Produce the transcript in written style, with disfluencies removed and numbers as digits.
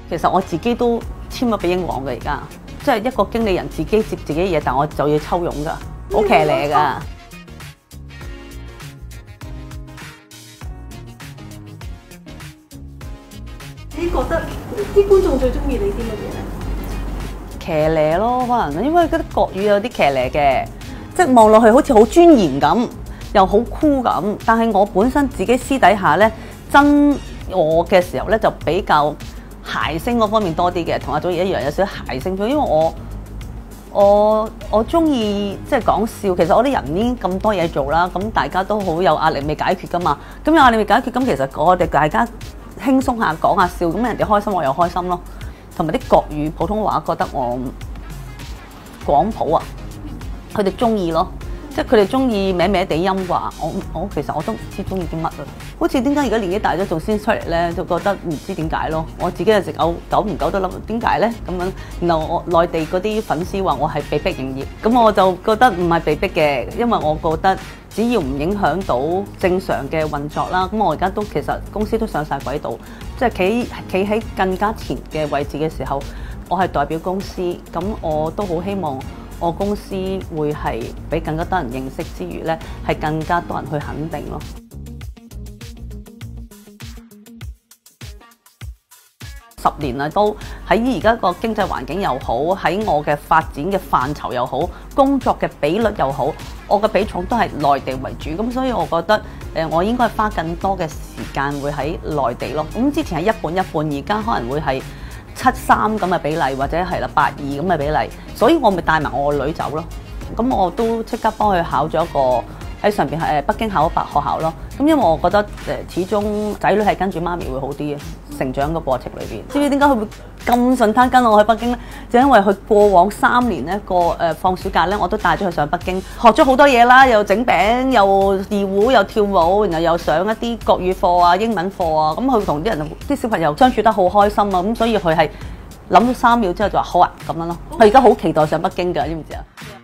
其實我自己都簽咗俾英皇嘅而家，即係一個經理人自己接自己嘢，但我就要抽傭㗎，好騎呢㗎。 你覺得啲觀眾最中意你啲乜嘢咧？ 騎呢咯，可能因為嗰啲國語有啲騎呢嘅，即係望落去好似好尊嚴咁，又好酷咁。但係我本身自己私底下咧，真我嘅時候咧就比較諧星嗰方面多啲嘅，同阿祖兒一樣有少少諧星咗。因為我中意即係講笑，其實我啲人已經咁多嘢做啦，咁大家都好有壓力未解決噶嘛。咁有壓力未解決，咁其實我哋大家輕鬆下講下笑，咁人哋開心我又開心咯。同埋啲國語普通話覺得我廣普啊，佢哋中意咯，即係佢哋中意歪歪地音話，我其實我都唔知中意啲乜啊。好似點解而家年紀大咗仲先出嚟咧，就覺得唔知點解咯。我自己有時久唔久都諗點解咧咁樣。然後我內地嗰啲粉絲話我係被逼營業，咁我就覺得唔係被逼嘅，因為我覺得只要唔影響到正常嘅運作啦。咁我而家都其實公司都上晒軌道，即係企喺更加前嘅位置嘅時候，我係代表公司，咁我都好希望我公司會係俾更加多人認識之餘咧，係更加多人去肯定咯。10年啦，都喺而家個經濟環境又好，喺我嘅發展嘅範疇又好，工作嘅比率又好，我嘅比重都係內地為主，咁所以我覺得我應該係花更多嘅時間會喺內地咯。咁之前係一半一半，而家可能會係7:3咁嘅比例，或者係啦8:2咁嘅比例，所以我咪帶埋我個女走咯。咁我都即刻幫佢考咗一個喺上邊係北京考白學校咯。咁因為我覺得始終仔女係跟住媽咪會好啲嘅，成長嘅過程裏邊。知唔知點解佢會咁順攤跟我去北京咧？就因為佢過往3年咧放暑假咧，我都帶咗佢上北京，學咗好多嘢啦，又整餅，又二胡，又跳舞，然後又上一啲國語課啊、英文課啊。咁佢同啲小朋友相處得好開心啊！咁所以佢係諗咗3秒之後就話好啊咁樣咯。佢而家好期待上北京㗎，知唔知啊？